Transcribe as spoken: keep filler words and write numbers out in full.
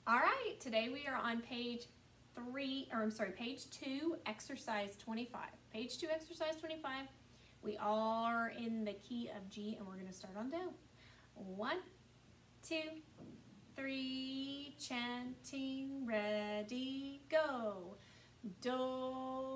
All right, today we are on page three, or I'm sorry, page two, exercise twenty-five. Page two, exercise twenty-five. We are in the key of G, and we're going to start on Do. One, two, three, chanting, ready, go. Do,